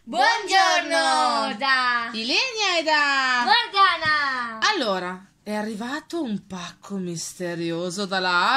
Buongiorno da Ilenia e da Morgana. Allora, è arrivato un pacco misterioso dalla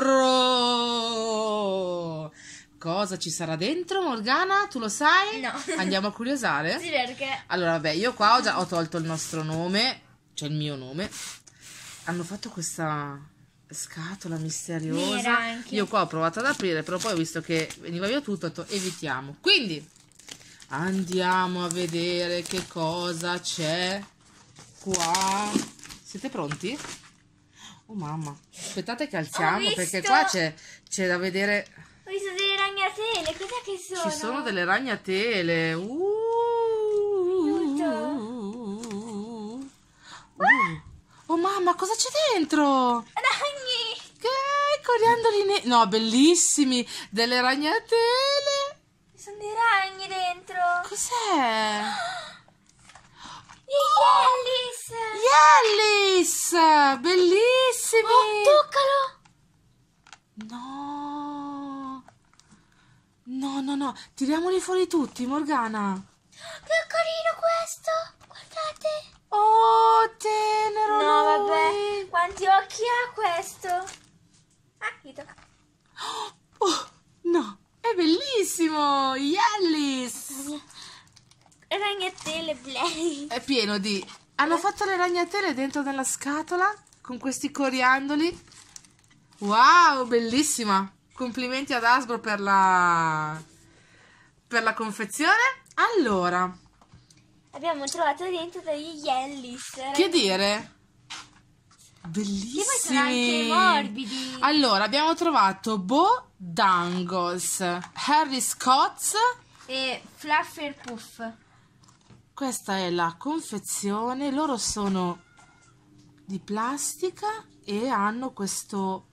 Hasbro. Cosa ci sarà dentro, Morgana? Tu lo sai? No. Andiamo a curiosare? Sì, perché Allora, vabbè, io qua ho tolto il nostro nome, cioè il mio nome. Hanno fatto questa scatola misteriosa. Nera anche. Io qua ho provato ad aprire, però poi ho visto che veniva via tutto, ho detto evitiamo. Quindi andiamo a vedere che cosa c'è qua. Siete pronti? Oh mamma, aspettate che alziamo perché qua c'è da vedere. ho visto delle ragnatele. Cos'è che sono? Ci sono delle ragnatele. Oh mamma, cosa c'è dentro? Ragni. Che coriandoli neri. No, bellissimi. Delle ragnatele. Ci sono dei ragni dentro. Cos'è? Gli Ellis. Yellis! Bellissimi! Oh, toccalo. No! No, tiriamoli fuori tutti, Morgana! Che carino questo. Guardate. Oh, tenero No, lui! vabbè. Quanti occhi ha questo? Ah, mi tocca. Oh, no! È bellissimo! Yellis! Ragnatele play. È pieno di... Hanno fatto le ragnatele dentro nella scatola con questi coriandoli. Wow, bellissima! Complimenti ad Hasbro per la confezione. Allora, Abbiamo trovato dentro degli Ellis. che dire? Che poi sono anche Bellissimi! morbidi. Allora, abbiamo trovato Bo Dangles, Harry Scott's. E Fluffer Puff. Questa è la confezione. Loro sono di plastica e hanno questo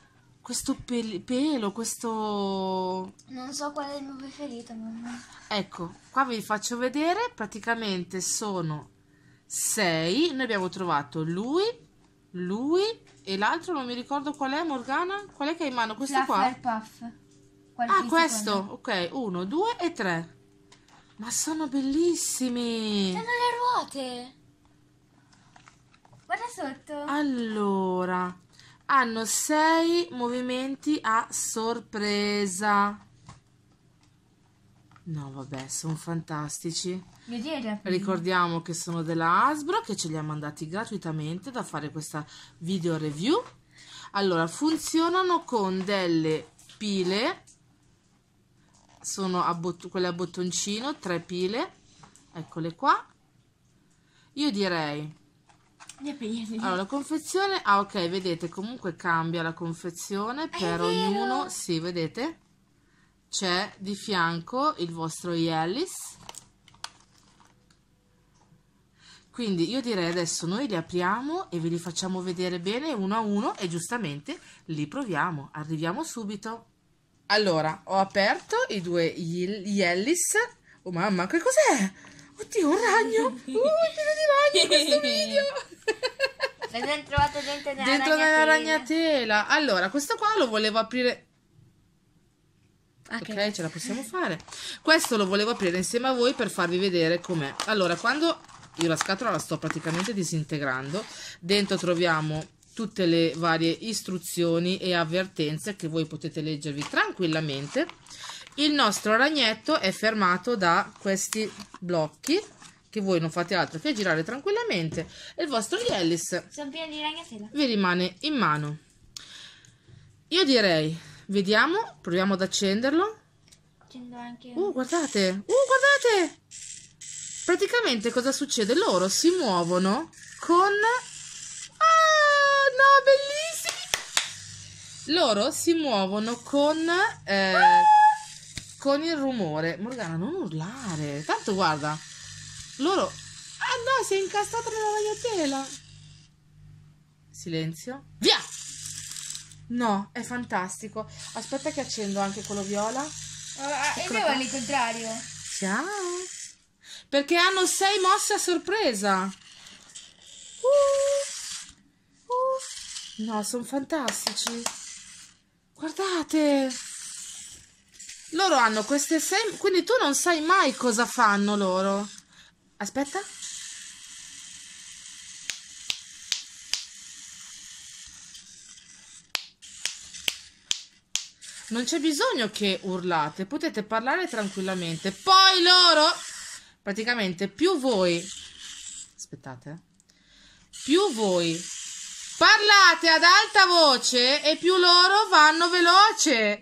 pelo, questo... Non so qual è il mio preferito, mamma. Ecco, qua vi faccio vedere. Praticamente sono 6. Noi abbiamo trovato lui e l'altro non mi ricordo qual è, Morgana. Qual è che hai in mano? Questo qua? Fluffer Puff. Ah, questo. Ok, 1, 2 e 3. Ma sono bellissimi. Hanno le ruote. Guarda sotto. Allora, hanno 6 movimenti a sorpresa. No, vabbè, sono fantastici. Ricordiamo che sono della Hasbro, che ce li ha mandati gratuitamente da fare questa video review. Allora, funzionano con delle pile, sono quelle a bottoncino, 3 pile, eccole qua. Io direi... Allora, la confezione... Ah, ok, vedete, comunque cambia la confezione per ognuno. Sì, vedete? C'è di fianco il vostro Yellis. Quindi io direi adesso noi li apriamo e ve li facciamo vedere bene uno a uno e giustamente li proviamo. Arriviamo subito. Allora, ho aperto i due Yellis. Oh mamma, che cos'è? Oddio, un ragno! Pieno di ragni in questo video! L'abbiamo trovato dentro nella Nella ragnatela. Allora, questo qua lo volevo aprire... Ok, ce la possiamo fare. Questo lo volevo aprire insieme a voi per farvi vedere com'è. Allora, quando io la scatola la sto praticamente disintegrando, dentro troviamo tutte le varie istruzioni e avvertenze che voi potete leggervi tranquillamente. Il nostro ragnetto è fermato da questi blocchi che voi non fate altro che girare tranquillamente e il vostro Yellis sono pieni di ragnatela. vi rimane in mano. Io direi, vediamo, proviamo ad accenderlo. Accendo anche. Guardate, guardate! Praticamente cosa succede? Loro si muovono con... Ah, no, bellissimi! Loro si muovono con il rumore. Morgana, non urlare. Tanto guarda, loro... Ah no, si è incastrato nella ragnatela. Silenzio. Via! No, è fantastico. Aspetta che accendo anche quello viola. Il mio è al contrario. Ciao. Perché hanno 6 mosse a sorpresa. No, sono fantastici. Guardate. Loro hanno queste 6, quindi tu non sai mai cosa fanno loro. Aspetta. Non c'è bisogno che urlate, potete parlare tranquillamente. Poi loro, praticamente, più voi, aspettate, più voi parlate ad alta voce e più loro vanno veloce.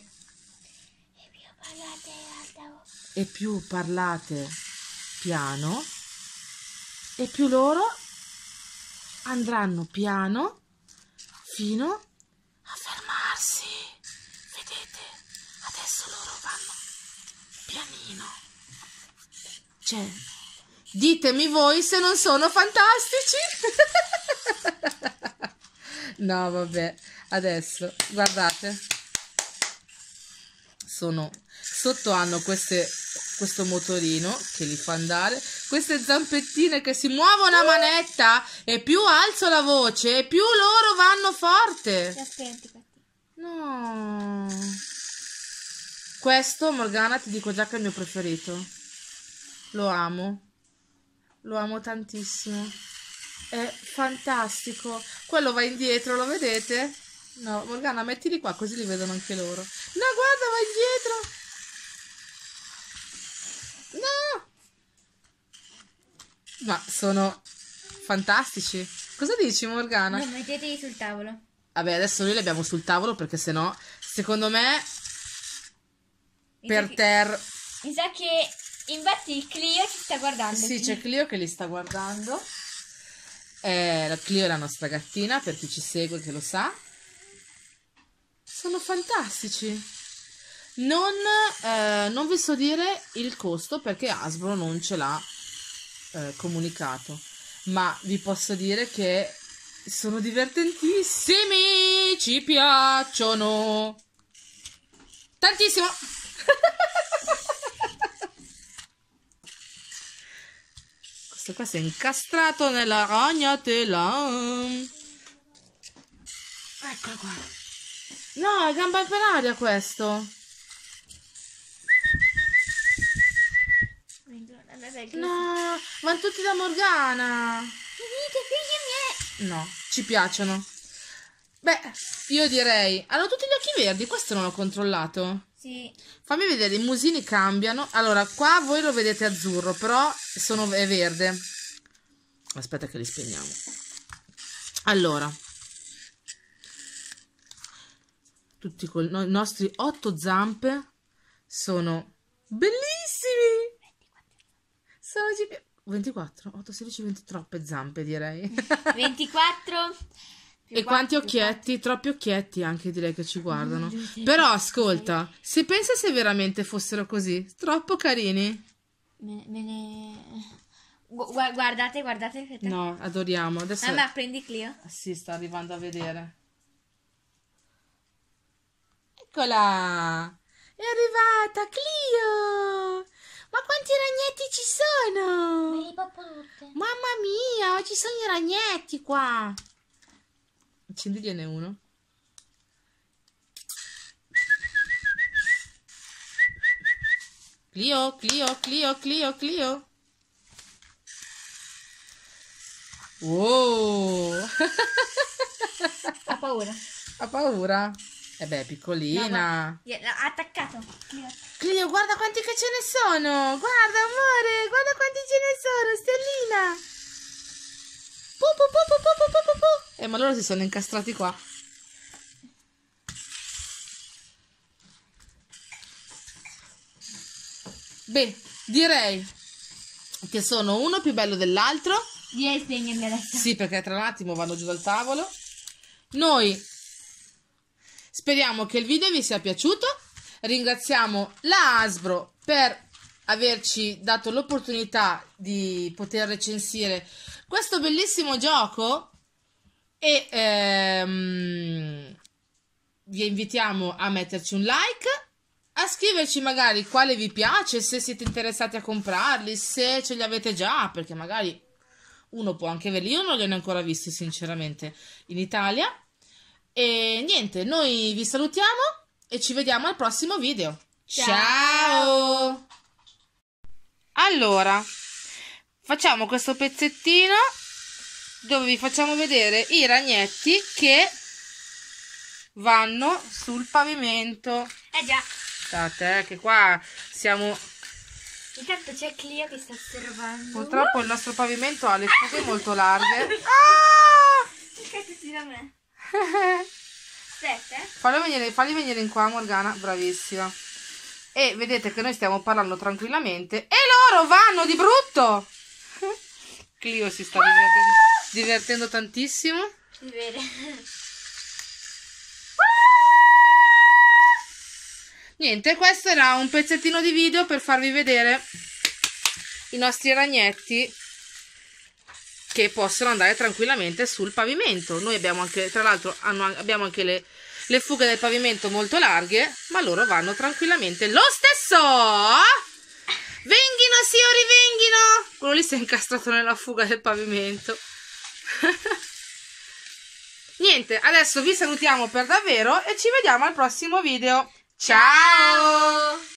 E più parlate piano e più loro andranno piano fino a fermarsi. Vedete? Adesso loro vanno pianino. Cioè, ditemi voi se non sono fantastici. No, vabbè, adesso guardate, sono sotto, hanno questo motorino che li fa andare, queste zampettine che si muovono a manetta, e più alzo la voce e più loro vanno forte. No, questo, Morgana, ti dico già che è il mio preferito, lo amo tantissimo, è fantastico. Quello va indietro, lo vedete? No, Morgana, mettili qua così li vedono anche loro. No, guarda, va indietro. No! Ma sono fantastici. Cosa dici, Morgana? No, metteteli sul tavolo. Vabbè, adesso noi li abbiamo sul tavolo perché sennò, secondo me, per terra... Mi sa che infatti Clio ci sta guardando. Sì, c'è Clio che li sta guardando. La Clio è la nostra gattina, per chi ci segue che lo sa. Sono fantastici. Non vi so dire il costo perché Hasbro non ce l'ha comunicato, ma vi posso dire che sono divertentissimi, ci piacciono tantissimo. Questo qua si è incastrato nella ragnatela. Eccolo qua. No, è gamba per aria questo. No, vanno tutti da Morgana. No, ci piacciono. Beh, io direi, hanno tutti gli occhi verdi, questo non l'ho controllato. Sì. Fammi vedere, i musini cambiano. Allora, qua voi lo vedete azzurro, però è verde. Aspetta che li spegniamo. Allora, tutti con i nostri 8 zampe sono bellissimi. Sono 24, 8, 16, 20, troppe zampe direi. 24. E quanti occhietti? Troppi occhietti anche direi che ci guardano. Però ascolta, se pensa se veramente fossero così, troppo carini. Guardate. Aspetta. No, adoriamo. Adesso... Mamma, prendi Clio. Sì, sta arrivando a vedere. Eccola! È arrivata Clio! Ma quanti ragnetti ci sono? Mamma mia, ci sono i ragnetti qua. Accendigliene uno. Clio. Wow. Ha paura. Ha paura? Eh beh, è piccolina. No, ha attaccato. Clio, guarda quanti che ce ne sono. Guarda, amore, guarda quanti ce ne sono, Stellina. Pu. Ma loro si sono incastrati qua. Beh, direi che sono uno più bello dell'altro. Direi spegnerli adesso. Sì, perché tra un attimo vanno giù dal tavolo. Noi speriamo che il video vi sia piaciuto. Ringraziamo la Hasbro per averci dato l'opportunità di poter recensire questo bellissimo gioco e vi invitiamo a metterci un like, a scriverci magari quale vi piace, se siete interessati a comprarli, se ce li avete già, perché magari uno può anche averli. Io non li ho ancora visti sinceramente in Italia. E niente, noi vi salutiamo e ci vediamo al prossimo video. Ciao! Allora, facciamo questo pezzettino dove vi facciamo vedere i ragnetti che vanno sul pavimento. Già. State, che qua siamo... Intanto c'è Clio che sta osservando. Purtroppo il nostro pavimento ha le fughe molto larghe. Cercateci da me. Aspetta. Falli venire in qua, Morgana, bravissima. E vedete che noi stiamo parlando tranquillamente e loro vanno di brutto. Clio si sta divertendo tantissimo. Si vede. Niente, questo era un pezzettino di video per farvi vedere i nostri ragnetti che possono andare tranquillamente sul pavimento. Noi abbiamo anche, tra l'altro, abbiamo anche le fughe del pavimento molto larghe, ma loro vanno tranquillamente lo stesso. Venghino, signori, venghino! Quello lì si è incastrato nella fuga del pavimento. Niente, adesso vi salutiamo per davvero e ci vediamo al prossimo video. Ciao!